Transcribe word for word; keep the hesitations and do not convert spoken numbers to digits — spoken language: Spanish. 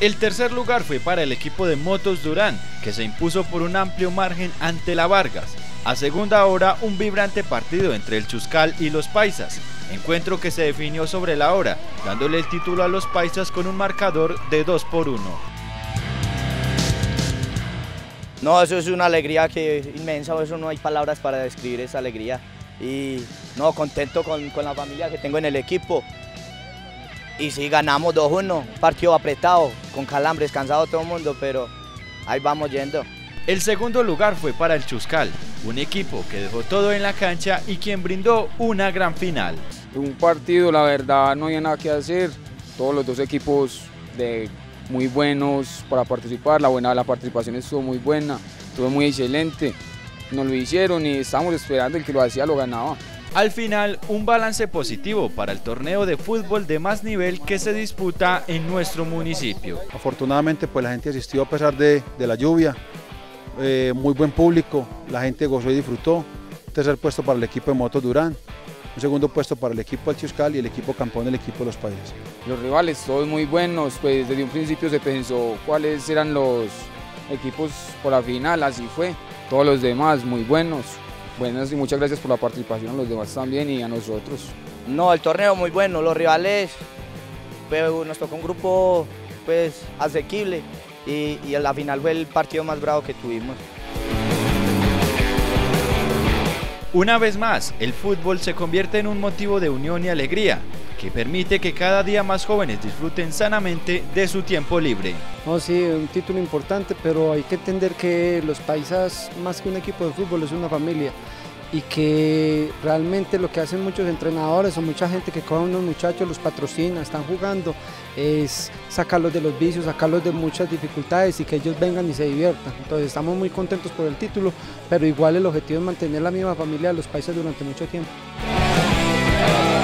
El tercer lugar fue para el equipo de Motos Durán, que se impuso por un amplio margen ante la Vargas. A segunda hora, un vibrante partido entre el Chuscal y los Paisas, encuentro que se definió sobre la hora, dándole el título a los Paisas con un marcador de dos por uno. No, eso es una alegría que inmensa, eso no hay palabras para describir esa alegría. Y no, contento con, con la familia que tengo en el equipo. Y sí, ganamos dos uno, partido apretado, con calambres, cansado todo el mundo, pero ahí vamos yendo. El segundo lugar fue para el Chuscal, un equipo que dejó todo en la cancha y quien brindó una gran final. Un partido, la verdad, no había nada que hacer, todos los dos equipos de muy buenos para participar, la, buena, la participación estuvo muy buena, estuvo muy excelente, nos lo hicieron y estábamos esperando, el que lo hacía lo ganaba. Al final, un balance positivo para el torneo de fútbol de más nivel que se disputa en nuestro municipio. Afortunadamente, pues la gente asistió a pesar de, de la lluvia. Eh, muy buen público, la gente gozó y disfrutó. Tercer puesto para el equipo de Motos Durán, un segundo puesto para el equipo del Chuscal y el equipo campeón del equipo de los Paisas. Los rivales todos muy buenos, pues desde un principio se pensó cuáles eran los equipos por la final, así fue. Todos los demás muy buenos, buenas y muchas gracias por la participación a los demás también y a nosotros. No, el torneo muy bueno, los rivales, pero nos tocó un grupo pues asequible. Y, y en la final fue el partido más bravo que tuvimos. Una vez más, el fútbol se convierte en un motivo de unión y alegría, que permite que cada día más jóvenes disfruten sanamente de su tiempo libre. No, sí, un título importante, pero hay que entender que los Paisas, más que un equipo de fútbol, es una familia. Y que realmente lo que hacen muchos entrenadores o mucha gente que coge a unos muchachos, los patrocina, están jugando, es sacarlos de los vicios, sacarlos de muchas dificultades y que ellos vengan y se diviertan. Entonces estamos muy contentos por el título, pero igual el objetivo es mantener la misma familia de los Paisas durante mucho tiempo.